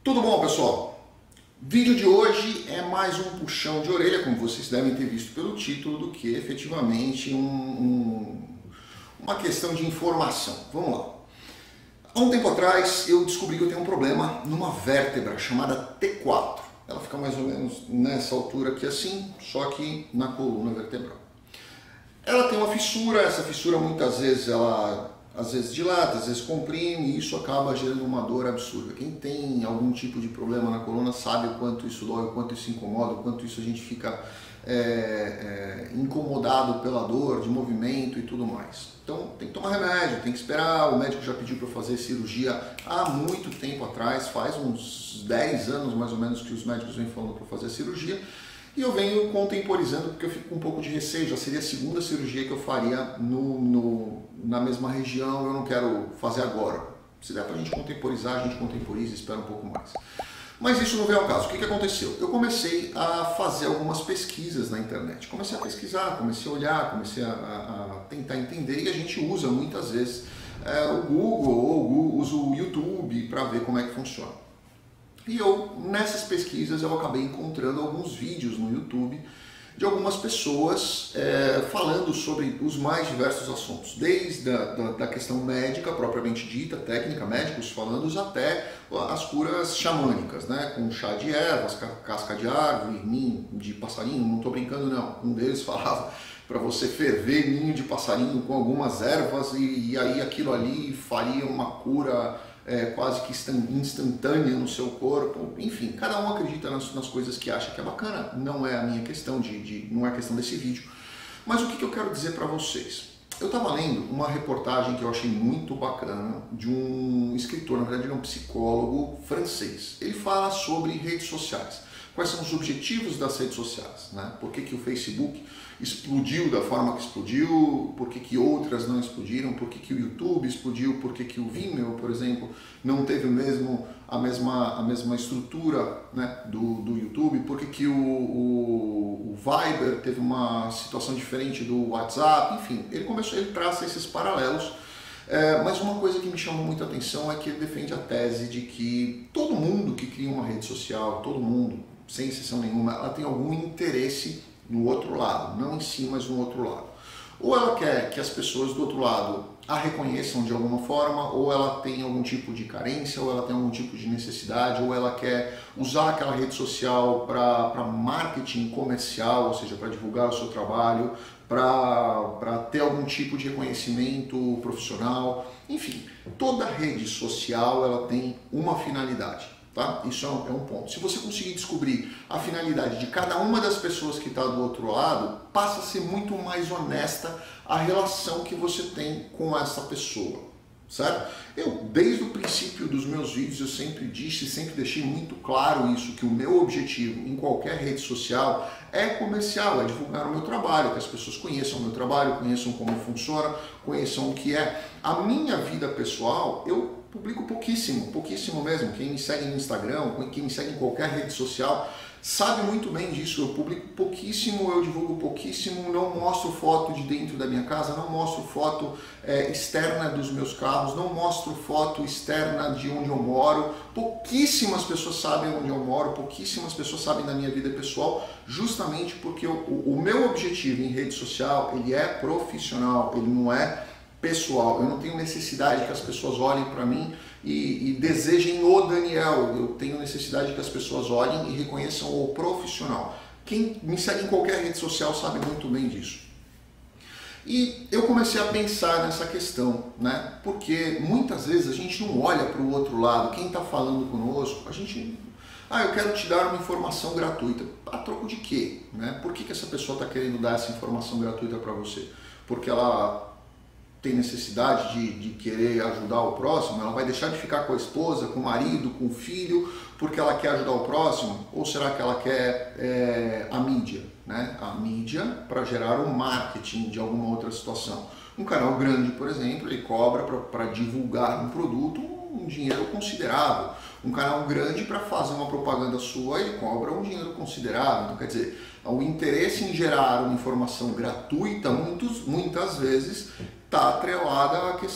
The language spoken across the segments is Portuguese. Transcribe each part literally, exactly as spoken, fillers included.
Tudo bom, pessoal? Vídeo de hoje é mais um puxão de orelha, como vocês devem ter visto pelo título, do que efetivamente um, um, uma questão de informação. Vamos lá. Há um tempo atrás eu descobri que eu tenho um problema numa vértebra chamada T quatro. Ela fica mais ou menos nessa altura aqui assim, só que na coluna vertebral. Ela tem uma fissura, essa fissura muitas vezes ela às vezes dilata, às vezes comprime, e isso acaba gerando uma dor absurda. Quem tem algum tipo de problema na coluna sabe o quanto isso dói, o quanto isso incomoda, o quanto isso a gente fica é, é, incomodado pela dor, de movimento e tudo mais. Então tem que tomar remédio, tem que esperar, o médico já pediu para fazer cirurgia há muito tempo atrás, faz uns dez anos mais ou menos que os médicos vêm falando para fazer cirurgia. E eu venho contemporizando porque eu fico com um pouco de receio, já seria a segunda cirurgia que eu faria no, no, na mesma região, eu não quero fazer agora. Se der para a gente contemporizar, a gente contemporiza e espera um pouco mais. Mas isso não vem ao caso. O que, que aconteceu? Eu comecei a fazer algumas pesquisas na internet. Comecei a pesquisar, comecei a olhar, comecei a, a, a tentar entender, e a gente usa muitas vezes é, o Google ou usa o YouTube para ver como é que funciona. E eu, nessas pesquisas, eu acabei encontrando alguns vídeos no YouTube de algumas pessoas é, falando sobre os mais diversos assuntos, desde a da, da questão médica propriamente dita, técnica, médicos falando, até as curas xamânicas, né, com chá de ervas, casca de árvore, ninho de passarinho, não estou brincando não, um deles falava para você ferver ninho de passarinho com algumas ervas e, e aí aquilo ali faria uma cura É, quase que instantânea no seu corpo. Enfim, cada um acredita nas, nas coisas que acha que é bacana, não é a minha questão, de, de, não é a questão desse vídeo. Mas o que, que eu quero dizer para vocês? Eu estava lendo uma reportagem que eu achei muito bacana de um escritor, na verdade ele é um psicólogo francês. Ele fala sobre redes sociais. Quais são os objetivos das redes sociais, né? Por que, que o Facebook explodiu da forma que explodiu, por que, que outras não explodiram, por que, que o YouTube explodiu, por que, que o Vimeo, por exemplo, não teve o mesmo, a, mesma, a mesma estrutura, né, do, do YouTube, por que, que o, o, o Viber teve uma situação diferente do WhatsApp, enfim, ele começou, ele traça esses paralelos. É, mas uma coisa que me chamou muita atenção é que ele defende a tese de que todo mundo que cria uma rede social, todo mundo, sem exceção nenhuma, ela tem algum interesse no outro lado, não em si, mas no outro lado. Ou ela quer que as pessoas do outro lado a reconheçam de alguma forma, ou ela tem algum tipo de carência, ou ela tem algum tipo de necessidade, ou ela quer usar aquela rede social para marketing comercial, ou seja, para divulgar o seu trabalho, para ter algum tipo de reconhecimento profissional. Enfim, toda rede social ela tem uma finalidade. Tá? Isso é um, é um ponto. Se você conseguir descobrir a finalidade de cada uma das pessoas que está do outro lado, passa a ser muito mais honesta a relação que você tem com essa pessoa, certo? Eu, desde o princípio dos meus vídeos, eu sempre disse, sempre deixei muito claro isso, que o meu objetivo em qualquer rede social é comercial, é divulgar o meu trabalho, que as pessoas conheçam o meu trabalho, conheçam como funciona, conheçam o que é. A minha vida pessoal, eu publico pouquíssimo, pouquíssimo mesmo. Quem me segue no Instagram, quem me segue em qualquer rede social, sabe muito bem disso. Eu publico pouquíssimo, eu divulgo pouquíssimo, não mostro foto de dentro da minha casa, não mostro foto é, externa dos meus carros, não mostro foto externa de onde eu moro. Pouquíssimas pessoas sabem onde eu moro, pouquíssimas pessoas sabem da minha vida pessoal, justamente porque o, o meu objetivo em rede social, ele é profissional, ele não é pessoal. Eu não tenho necessidade que as pessoas olhem para mim e, e desejem o Daniel. Eu tenho necessidade que as pessoas olhem e reconheçam o profissional. Quem me segue em qualquer rede social sabe muito bem disso. E eu comecei a pensar nessa questão, né? Porque muitas vezes a gente não olha para o outro lado. Quem está falando conosco, a gente... Ah, eu quero te dar uma informação gratuita. A troco de quê? Né? Por que, que essa pessoa está querendo dar essa informação gratuita para você? Porque ela tem necessidade de, de querer ajudar o próximo? Ela vai deixar de ficar com a esposa, com o marido, com o filho, porque ela quer ajudar o próximo? Ou será que ela quer é, a mídia? Né? A mídia para gerar um marketing de alguma outra situação. Um canal grande, por exemplo, ele cobra para divulgar um produto um dinheiro considerável. Um canal grande, para fazer uma propaganda sua, ele cobra um dinheiro considerável. Então, quer dizer, o interesse em gerar uma informação gratuita, muitos, muitas vezes, está atrelada à questão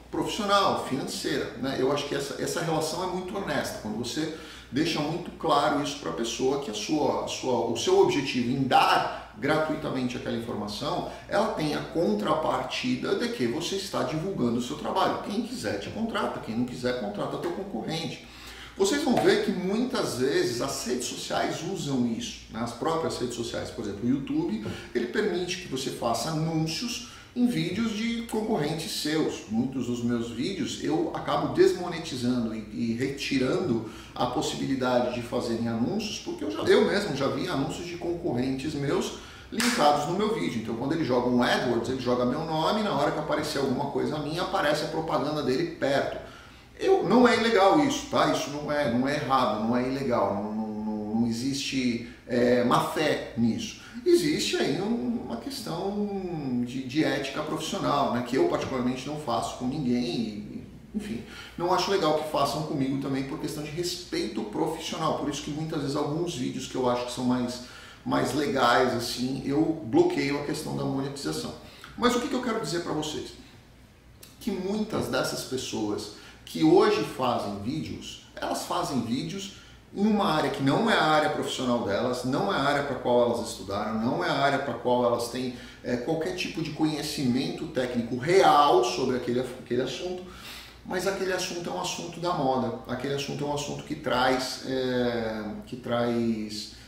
profissional, financeira, né? Eu acho que essa, essa relação é muito honesta, quando você deixa muito claro isso para a pessoa, que a sua, a sua, o seu objetivo em dar gratuitamente aquela informação, ela tem a contrapartida de que você está divulgando o seu trabalho. Quem quiser te contrata, quem não quiser contrata teu concorrente. Vocês vão ver que muitas vezes as redes sociais usam isso, né? As próprias redes sociais, por exemplo, o YouTube, ele permite que você faça anúncios em vídeos de concorrentes seus. Muitos dos meus vídeos eu acabo desmonetizando e, e retirando a possibilidade de fazerem anúncios, porque eu, já, eu mesmo já vi anúncios de concorrentes meus linkados no meu vídeo. Então quando ele joga um AdWords, ele joga meu nome, e na hora que aparecer alguma coisa minha, aparece a propaganda dele perto. Eu, não é ilegal isso, tá? Isso não é, não é errado, não é ilegal, não, não, não existe é, má fé nisso. Existe aí um, uma questão de, de ética profissional, né? Que eu particularmente não faço com ninguém, e, enfim, não acho legal que façam comigo também por questão de respeito profissional. Por isso que muitas vezes alguns vídeos que eu acho que são mais, mais legais, assim, eu bloqueio a questão da monetização. Mas o que, que eu quero dizer para vocês? Que muitas dessas pessoas que hoje fazem vídeos, elas fazem vídeos em uma área que não é a área profissional delas, não é a área para a qual elas estudaram, não é a área para a qual elas têm é, qualquer tipo de conhecimento técnico real sobre aquele, aquele assunto, mas aquele assunto é um assunto da moda, aquele assunto é um assunto que traz, é, que traz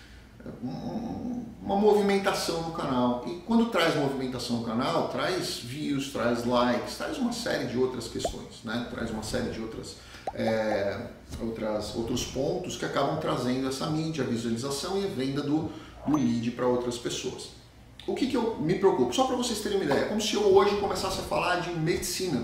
uma movimentação no canal. E quando traz movimentação no canal, traz views, traz likes, traz uma série de outras questões, né? Traz uma série de outras, é, outras, outros pontos que acabam trazendo essa mídia, a visualização e a venda do, do lead para outras pessoas. O que, que eu me preocupo? Só para vocês terem uma ideia, é como se eu hoje começasse a falar de medicina,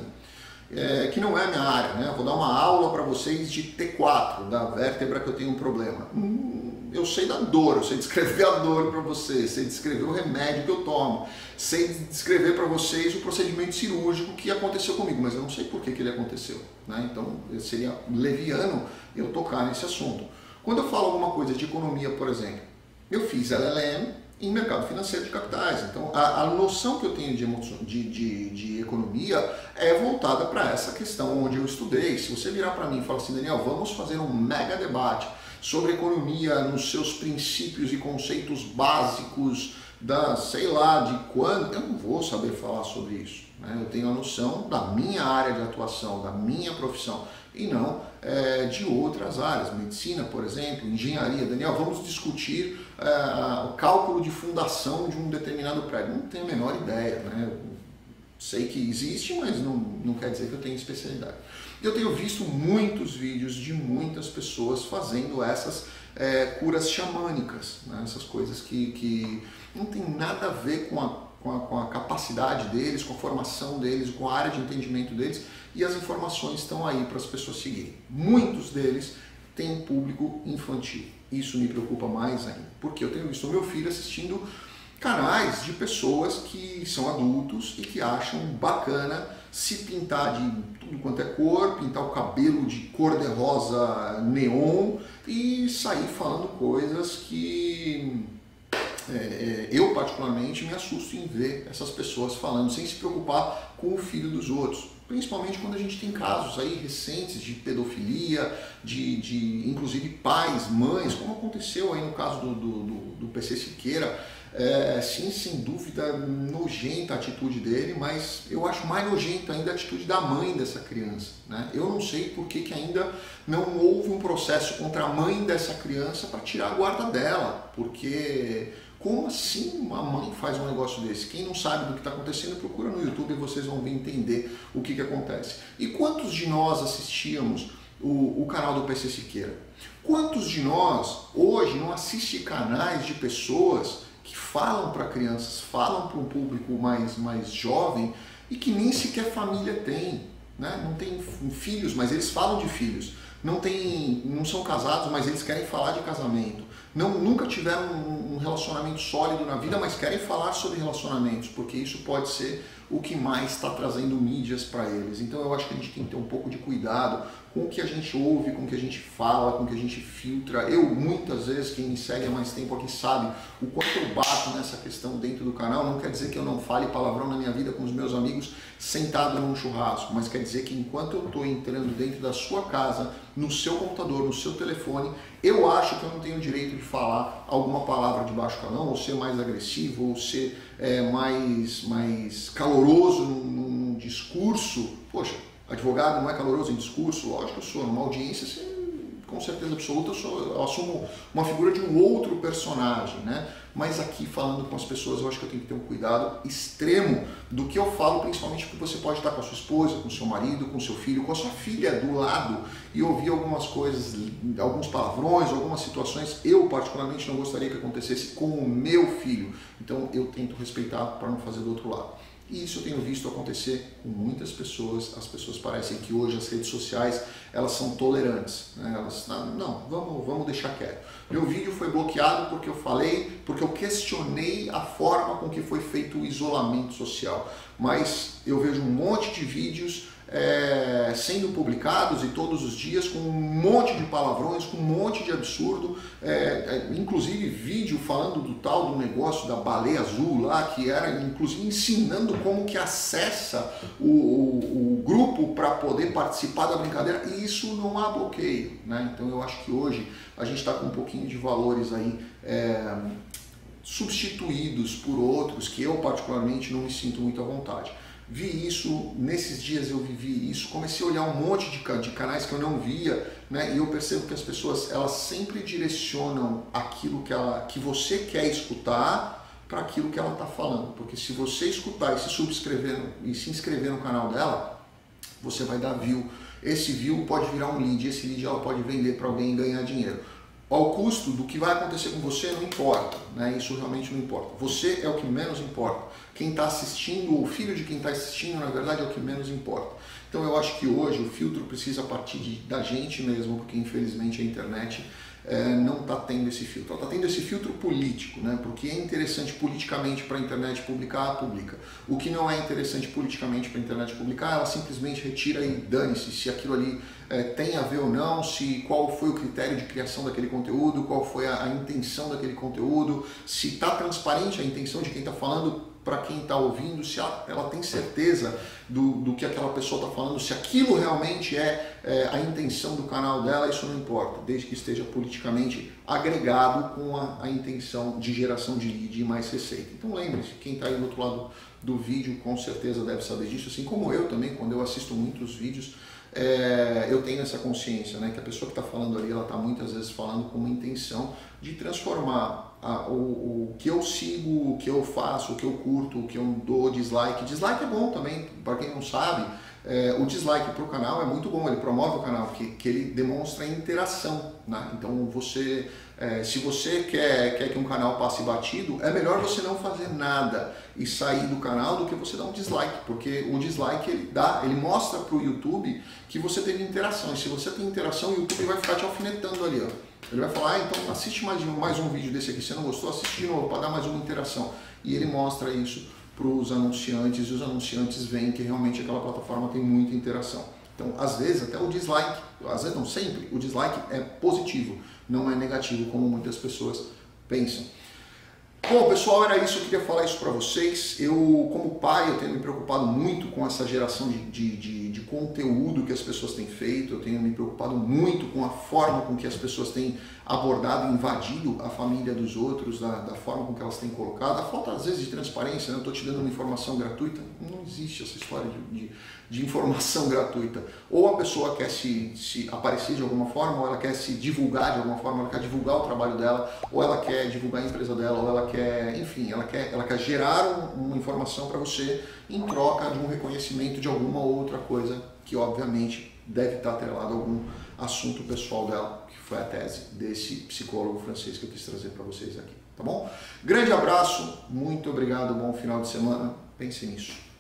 é, que não é a minha área, né? Vou dar uma aula para vocês de T quatro, da vértebra que eu tenho um problema. Hum, eu sei da dor, eu sei descrever a dor para vocês, sei descrever o remédio que eu tomo, sei descrever para vocês o procedimento cirúrgico que aconteceu comigo, mas eu não sei por que, que ele aconteceu, né? Então seria leviano eu tocar nesse assunto. Quando eu falo alguma coisa de economia, por exemplo, eu fiz L L M em mercado financeiro de capitais, então a, a noção que eu tenho de, de, de, de economia é voltada para essa questão onde eu estudei. Se você virar para mim e falar assim, Daniel, vamos fazer um mega debate sobre economia nos seus princípios e conceitos básicos da, sei lá, de quando, eu não vou saber falar sobre isso, né? Eu tenho a noção da minha área de atuação, da minha profissão, e não é, de outras áreas, medicina, por exemplo, engenharia. Daniel, vamos discutir é, o cálculo de fundação de um determinado prédio. Não tenho a menor ideia, né? Eu sei que existe, mas não, não quer dizer que eu tenho especialidade. Eu tenho visto muitos vídeos de muitas pessoas fazendo essas é, curas xamânicas, né? Essas coisas que, que não tem nada a ver com a, com, a, com a capacidade deles, com a formação deles, com a área de entendimento deles, e as informações estão aí para as pessoas seguirem. Muitos deles têm público infantil. Isso me preocupa mais ainda, porque eu tenho visto o meu filho assistindo canais de pessoas que são adultos e que acham bacana se pintar de tudo quanto é cor, pintar o cabelo de cor-de-rosa neon e sair falando coisas que é, eu particularmente me assusto em ver essas pessoas falando sem se preocupar com o filho dos outros. Principalmente quando a gente tem casos aí recentes de pedofilia, de, de inclusive pais, mães, como aconteceu aí no caso do, do, do, do P C Siqueira. É, sim, sem dúvida, nojenta a atitude dele, mas eu acho mais nojenta ainda a atitude da mãe dessa criança, né? Eu não sei por que, que ainda não houve um processo contra a mãe dessa criança para tirar a guarda dela, porque como assim uma mãe faz um negócio desse? Quem não sabe do que está acontecendo, procura no YouTube e vocês vão vir entender o que, que acontece. E quantos de nós assistíamos o, o canal do P C Siqueira? Quantos de nós hoje não assiste canais de pessoas que falam para crianças, falam para um público mais, mais jovem e que nem sequer família tem, né? Não tem filhos, mas eles falam de filhos. Não, tem, não são casados, mas eles querem falar de casamento. Não, nunca tiveram um relacionamento sólido na vida, mas querem falar sobre relacionamentos, porque isso pode ser o que mais está trazendo mídias para eles. Então eu acho que a gente tem que ter um pouco de cuidado com o que a gente ouve, com o que a gente fala, com o que a gente filtra. Eu, muitas vezes, quem me segue há mais tempo aqui sabe o quanto eu bato nessa questão dentro do canal. Não quer dizer que eu não fale palavrão na minha vida com os meus amigos sentado num churrasco, mas quer dizer que enquanto eu estou entrando dentro da sua casa, no seu computador, no seu telefone, eu acho que eu não tenho o direito de falar alguma palavra de baixo calão, ou ser mais agressivo, ou ser é, mais, mais caloroso num, num discurso. Poxa, advogado não é caloroso em discurso? Lógico que eu sou. Numa audiência, sim, com certeza absoluta, eu, sou, eu assumo uma figura de um outro personagem, né? Mas aqui, falando com as pessoas, eu acho que eu tenho que ter um cuidado extremo do que eu falo, principalmente porque você pode estar com a sua esposa, com o seu marido, com o seu filho, com a sua filha do lado e ouvir algumas coisas, alguns palavrões, algumas situações. Eu, particularmente, não gostaria que acontecesse com o meu filho. Então, eu tento respeitar para não fazer do outro lado. E isso eu tenho visto acontecer com muitas pessoas. As pessoas parecem que hoje as redes sociais elas são tolerantes, né? Elas, não, vamos, vamos deixar quieto. Meu vídeo foi bloqueado porque eu falei, porque eu questionei a forma com que foi feito o isolamento social. Mas eu vejo um monte de vídeos É, sendo publicados e todos os dias com um monte de palavrões, com um monte de absurdo, é, é, inclusive vídeo falando do tal do negócio da baleia azul lá, que era inclusive ensinando como que acessa o, o, o grupo para poder participar da brincadeira, e isso não há bloqueio, né? Então eu acho que hoje a gente está com um pouquinho de valores aí é, substituídos por outros que eu particularmente não me sinto muito à vontade. Vi isso, nesses dias eu vivi isso, comecei a olhar um monte de, de canais que eu não via, né? E eu percebo que as pessoas, elas sempre direcionam aquilo que, ela, que você quer escutar para aquilo que ela está falando. Porque se você escutar e se subscrever no, e se inscrever no canal dela, você vai dar view. Esse view pode virar um lead, esse lead ela pode vender para alguém e ganhar dinheiro. Ao custo do que vai acontecer com você não importa, né? Isso realmente não importa. Você é o que menos importa. Quem está assistindo, o filho de quem está assistindo, na verdade, é o que menos importa. Então eu acho que hoje o filtro precisa partir de, da gente mesmo, porque infelizmente a internet é, não está tendo esse filtro. Ela está tendo esse filtro político, né? Porque é interessante politicamente para a internet publicar, publica. O que não é interessante politicamente para a internet publicar, ela simplesmente retira e dane-se se aquilo ali é, tem a ver ou não, se qual foi o critério de criação daquele conteúdo, qual foi a, a intenção daquele conteúdo, se está transparente a intenção de quem está falando para quem está ouvindo, se ela, ela tem certeza do, do que aquela pessoa está falando, se aquilo realmente é, é a intenção do canal dela, isso não importa, desde que esteja politicamente agregado com a, a intenção de geração de lead e mais receita. Então lembre-se, quem está aí do outro lado do vídeo com certeza deve saber disso, assim como eu também, quando eu assisto muitos vídeos, É, eu tenho essa consciência, né, que a pessoa que está falando ali, ela está muitas vezes falando com uma intenção de transformar a, o, o que eu sigo, o que eu faço, o que eu curto, o que eu dou dislike. Dislike é bom também, para quem não sabe, é, o dislike para o canal é muito bom, ele promove o canal, porque que ele demonstra interação, né? Então você, é, se você quer, quer que um canal passe batido, é melhor você não fazer nada e sair do canal do que você dar um dislike, porque o dislike ele dá, ele mostra para o YouTube que você teve interação, e se você tem interação, o YouTube vai ficar te alfinetando ali, ó. Ele vai falar, ah, então assiste mais, mais um vídeo desse aqui, se você não gostou, assiste de novo para dar mais uma interação, e ele mostra isso para os anunciantes, e os anunciantes veem que realmente aquela plataforma tem muita interação. Então, às vezes, até o dislike, às vezes não sempre, o dislike é positivo, não é negativo, como muitas pessoas pensam. Bom, pessoal, era isso, eu queria falar isso para vocês. Eu, como pai, eu tenho me preocupado muito com essa geração de, de, de, de conteúdo que as pessoas têm feito, eu tenho me preocupado muito com a forma com que as pessoas têm abordado e invadido a família dos outros, da, da forma com que elas têm colocado. A falta, às vezes, de transparência, né? Eu estou te dando uma informação gratuita, não existe essa história de, de, de informação gratuita. Ou a pessoa quer se, se aparecer de alguma forma, ou ela quer se divulgar de alguma forma, ela quer divulgar o trabalho dela, ou ela quer divulgar a empresa dela, ou ela quer, enfim, ela quer, ela quer gerar um, uma informação para você em troca de um reconhecimento de alguma outra coisa que, obviamente, deve estar atrelado a algum assunto pessoal dela, que foi a tese desse psicólogo francês que eu quis trazer para vocês aqui, tá bom? Grande abraço, muito obrigado, bom final de semana, pense nisso.